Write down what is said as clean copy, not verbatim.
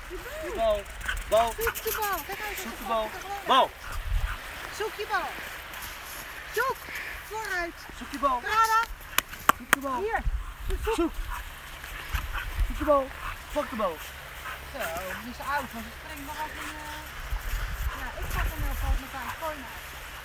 Je bal. Bal. Zoek de bal. Kijk uit. Zoek de bal. Bal. Zoek je bal. Zoek. Vooruit. Zoek je bal. Prada. Zoek de bal. Hier. Zoek. Zoek. Zoek de bal. Pak de bal. Zo, die is oud, maar ze springt nog als een... Ja, ik pak hem wel van elkaar. Gooi maar.